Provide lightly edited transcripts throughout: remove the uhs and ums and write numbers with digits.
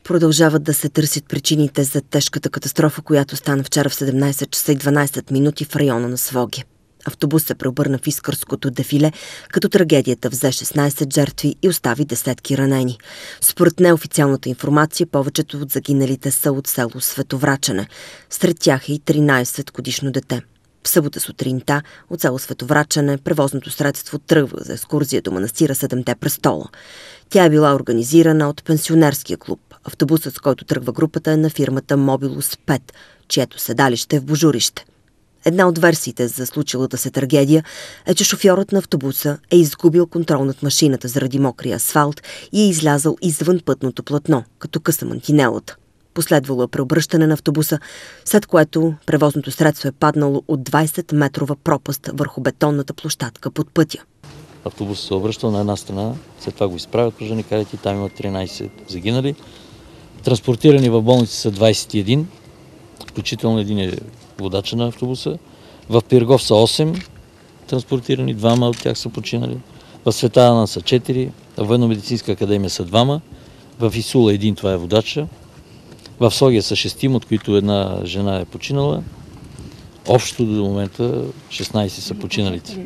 Продължават да се търсят причините за тежката катастрофа, която стана вчера в 17 часа и 12 минути в района на Своге. Автобус се преобърна в Искърското дефиле, като трагедията взе 16 жертви и остави десетки ранени. Според неофициалната информация, повечето от загиналите са от село Световрачене. Сред тях е и 13-годишно дете. В събота сутринта от село Световрачене превозното средство тръгва за екскурзия до манастира Седемте престола. Тя е била организирана от пенсионерския клуб. Автобусът, с който тръгва групата, е на фирмата Мобилус 5, чието седалище е в Божурище. Една от версиите за случилата се трагедия е, че шофьорът на автобуса е изгубил контрол над машината заради мокрия асфалт и е излязъл извън пътното платно, като къса мантинелата. Последвало е преобръщане на автобуса, след което превозното средство е паднало от 20-метрова пропаст върху бетонната площадка под пътя. Автобусът се обръщал на една страна, след това го изправят пожарникарите, там има 13 загинали. Транспортирани в болница са 21, включително един е водача на автобуса. В Пиргов са 8 транспортирани, 2 от тях са починали. В Света Ана са 4, в Военно-медицинска академия са 2, в Исула 1, това е водача. В Согия са 6, от които една жена е починала. Общо до момента 16 са починалите.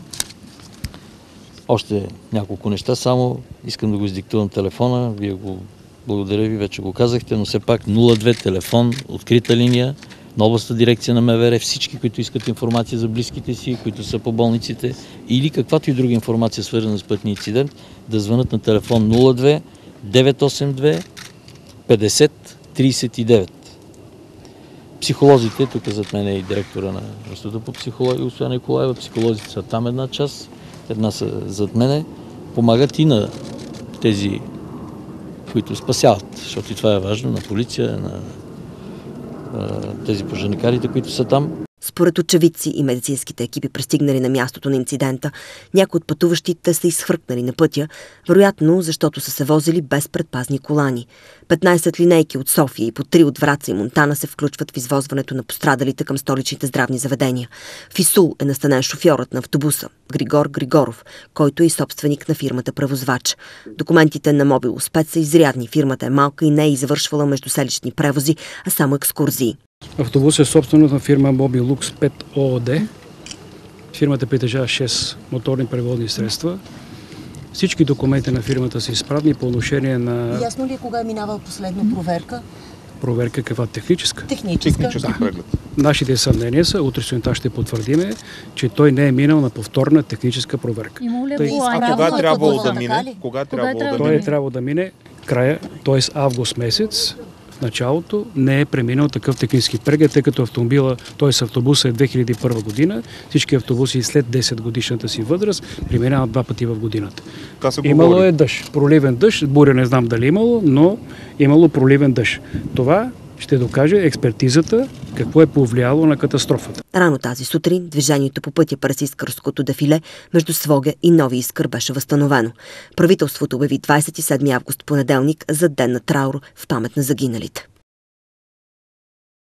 Още няколко неща, само искам да го издиктувам телефона. Благодаря ви, вече го казахте, но все пак 02 телефон, открита линия на областна дирекция на МВР, всички, които искат информация за близките си, които са по болниците или каквато и друга информация, свързана с пътния инцидент, да звънат на телефон 02 982 50 39. Психолозите, тук зад мен е и директора на Института по психология, госпожа Николаева, психолозите са там една част, една са зад мене, помагат и на тези, които спасяват, защото и това е важно, на полиция, на тези пожарникарите, които са там. Според очевидци и медицинските екипи, пристигнали на мястото на инцидента, някои от пътуващите са изхвъркнали на пътя, вероятно защото са се возили без предпазни колани. 15 линейки от София и по 3 от Враца и Монтана се включват в извозването на пострадалите към столичните здравни заведения. В Исул е настанен шофьорът на автобуса Григор Григоров, който е и собственик на фирмата превозвач. Документите на Мобилус 5 са изрядни. Фирмата е малка и не е извършвала междуселищни превози, а само екскурзии. Автобус е собственост на фирма Mobilux 5 ООД. Фирмата притежава 6 моторни превозни средства. Всички документи на фирмата са изправни по отношение на... Ясно ли е кога е минавал последно проверка? Проверка каква? Техническа? Техническа. Да. Нашите съмнения са, утре сутринта ще потвърдиме, че той не е минал на повторна техническа проверка. А кога трябвало да мине? Той е трябвало да мине края, т.е. август месец. В началото не е преминал такъв технически преглед, тъй като автомобила, т.е. автобуса е 2001 година, всички автобуси след 10 годишната си възраст преминават 2 пъти в годината. Имало е дъжд, проливен дъжд, буря не знам дали имало, но имало проливен дъжд. Това ще докаже експертизата какво е повлияло на катастрофата. Рано тази сутрин движението по пътя през Искърското дефиле между Своге и Нови Искър беше възстановено. Правителството обяви 27 август понеделник за ден на траур в памет на загиналите.